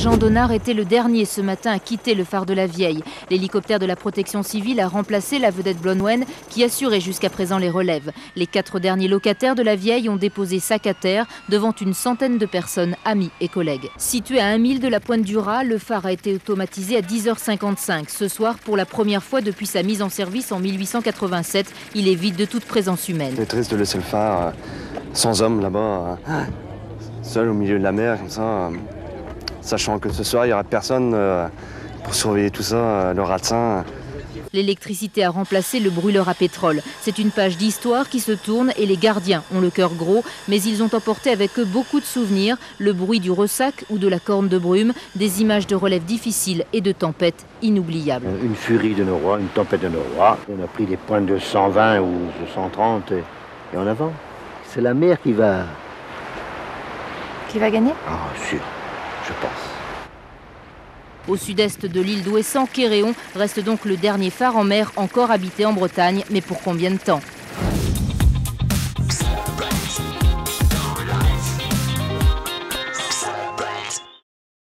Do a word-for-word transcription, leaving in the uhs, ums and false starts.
Jean Donnard était le dernier ce matin à quitter le phare de la Vieille. L'hélicoptère de la protection civile a remplacé la vedette Blonwen qui assurait jusqu'à présent les relèves. Les quatre derniers locataires de la Vieille ont déposé sac à terre devant une centaine de personnes, amis et collègues. Situé à un mille de la Pointe du Raz, le phare a été automatisé à dix heures cinquante-cinq. Ce soir, pour la première fois depuis sa mise en service en mille huit cent quatre-vingt-sept, il est vide de toute présence humaine. C'est triste de laisser le phare euh, sans homme là-bas, euh, seul au milieu de la mer, comme ça, euh, sachant que ce soir, il n'y aura personne euh, pour surveiller tout ça, euh, le racin. L'électricité a remplacé le brûleur à pétrole. C'est une page d'histoire qui se tourne et les gardiens ont le cœur gros, mais ils ont emporté avec eux beaucoup de souvenirs, le bruit du ressac ou de la corne de brume, des images de relèves difficiles et de tempêtes inoubliables. Une furie de Noroît, une tempête de Noroît. On a pris des points de cent vingt ou de cent trente et, et en avant. C'est la mer qui va... Qui va gagner? Ah, sûr, je pense. Au sud-est de l'île d'Ouessant, Quéréon reste donc le dernier phare en mer encore habité en Bretagne, mais pour combien de temps?